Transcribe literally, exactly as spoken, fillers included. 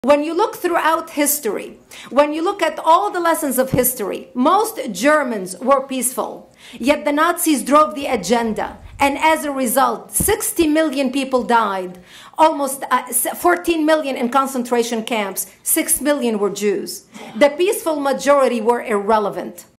When you look throughout history, when you look at all the lessons of history, most Germans were peaceful, yet the Nazis drove the agenda. And as a result, sixty million people died, almost uh, fourteen million in concentration camps, six million were Jews. The peaceful majority were irrelevant.